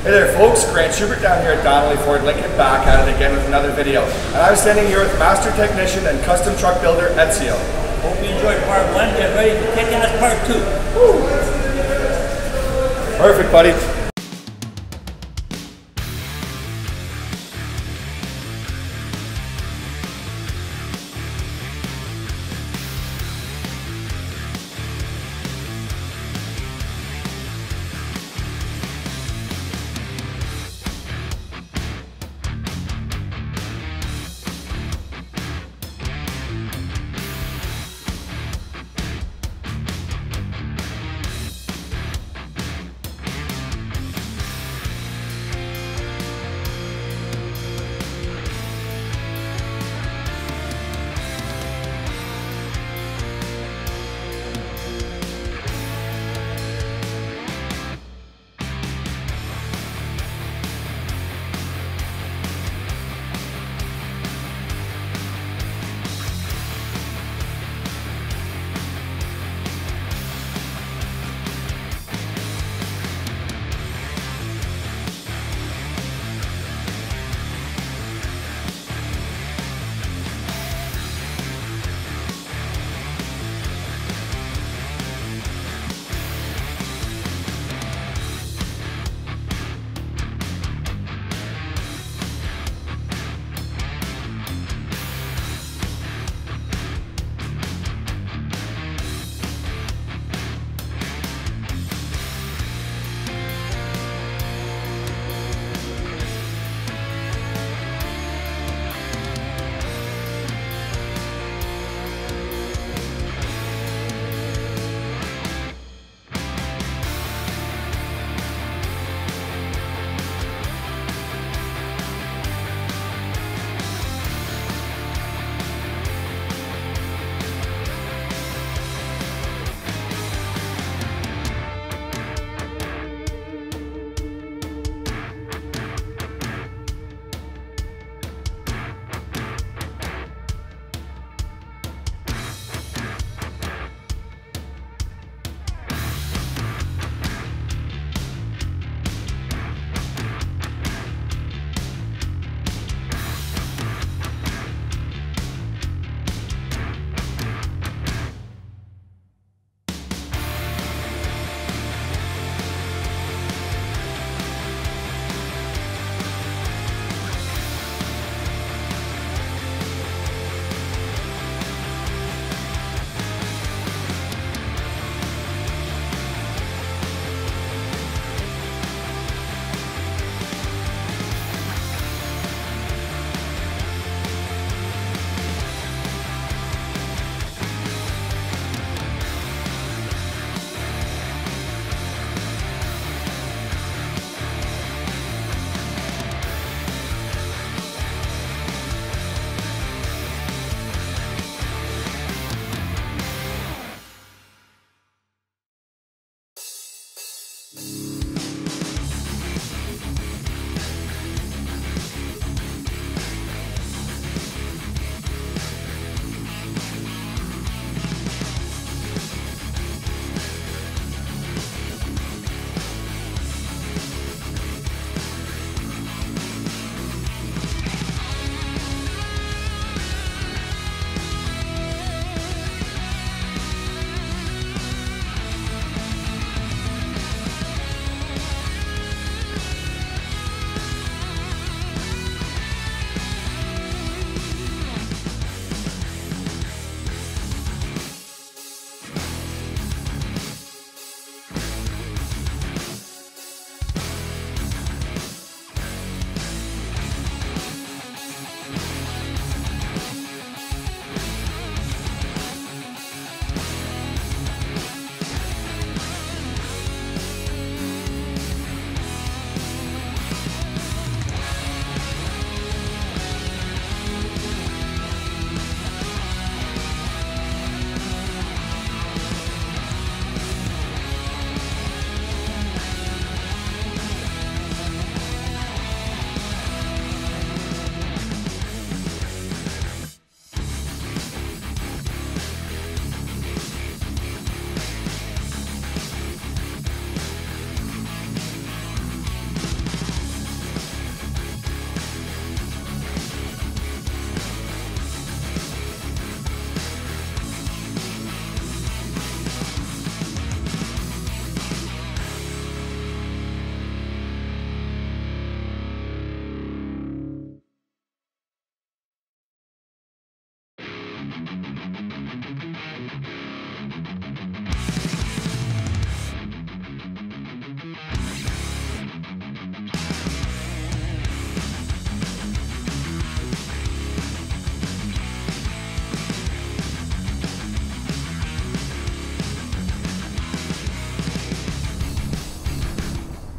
Hey there folks, Grant Schubert down here at Donnelly Ford Lincoln, back at it again with another video. And I'm standing here with master technician and custom truck builder Ezio. Hope you enjoyed part 1, get ready to kick ass part 2. Woo. Perfect, buddy.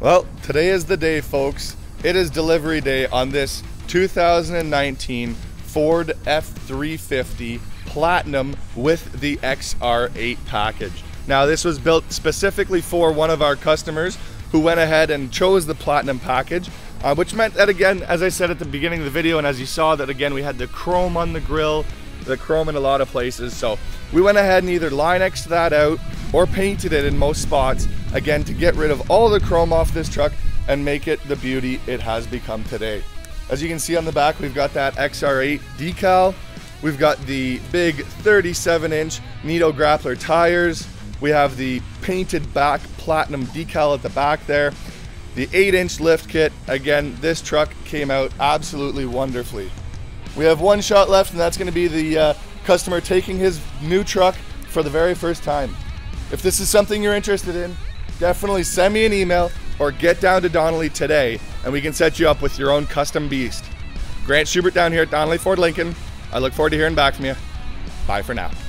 Well, today is the day, folks. It is delivery day on this 2019 Ford F350 Platinum with the XR8 package. Now, this was built specifically for one of our customers who went ahead and chose the Platinum package, which meant that, again, as I said at the beginning of the video, and as you saw, that again, we had the chrome on the grille, the chrome in a lot of places. So we went ahead and either Line-X'd that out or painted it in most spots, again, to get rid of all the chrome off this truck and make it the beauty it has become today. As you can see on the back, we've got that XR8 decal. We've got the big 37-inch Nito Grappler tires. We have the painted back Platinum decal at the back there. The 8-inch lift kit. Again, this truck came out absolutely wonderfully. We have one shot left, and that's going to be the customer taking his new truck for the very first time. If this is something you're interested in, definitely send me an email or get down to Donnelly today, and we can set you up with your own custom beast. Grant Schubert down here at Donnelly Ford Lincoln. I look forward to hearing back from you. Bye for now.